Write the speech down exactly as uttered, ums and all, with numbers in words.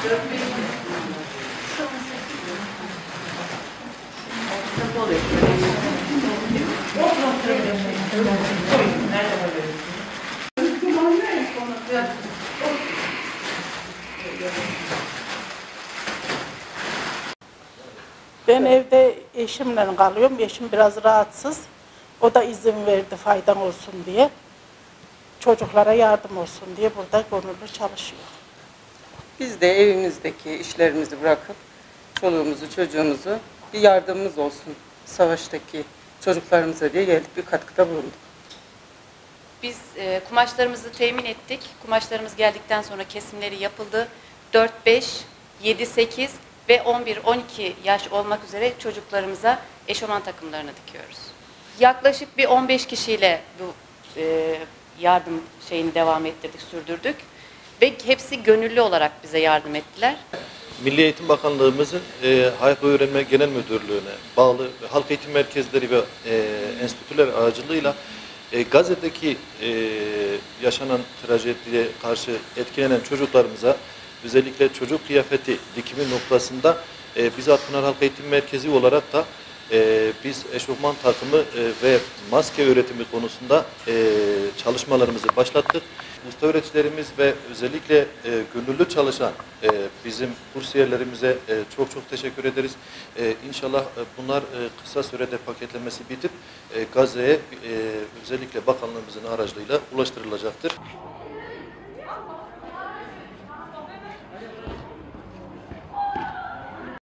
Ben evde eşimle kalıyorum. Eşim biraz rahatsız. O da izin verdi faydan olsun diye. Çocuklara yardım olsun diye burada gönüllü çalışıyor. Biz de evimizdeki işlerimizi bırakıp çoluğumuzu, çocuğumuzu bir yardımımız olsun savaştaki çocuklarımıza diye geldik, bir katkıda bulunduk. Biz e, kumaşlarımızı temin ettik. Kumaşlarımız geldikten sonra kesimleri yapıldı. dört, beş, yedi, sekiz ve on bir, on iki yaş olmak üzere çocuklarımıza eşofman takımlarını dikiyoruz. Yaklaşık bir on beş kişiyle bu e, yardım şeyini devam ettirdik, sürdürdük. Ve hepsi gönüllü olarak bize yardım ettiler. Milli Eğitim Bakanlığımızın e, Hayat ve Öğrenme Genel Müdürlüğü'ne bağlı halk eğitim merkezleri ve e, enstitüler aracılığıyla e, Gazze'deki e, yaşanan trajediye karşı etkilenen çocuklarımıza özellikle çocuk kıyafeti dikimi noktasında e, bizzat Pınar Halk Eğitim Merkezi olarak da e, biz eşofman takımı e, ve maske üretimi konusunda e, çalışmalarımızı başlattık. Usta öğreticilerimiz ve özellikle e, gönüllü çalışan e, bizim kursiyerlerimize e, çok çok teşekkür ederiz. E, İnşallah e, bunlar e, kısa sürede paketlemesi bitip e, Gazze'ye e, özellikle bakanlığımızın aracılığıyla ulaştırılacaktır.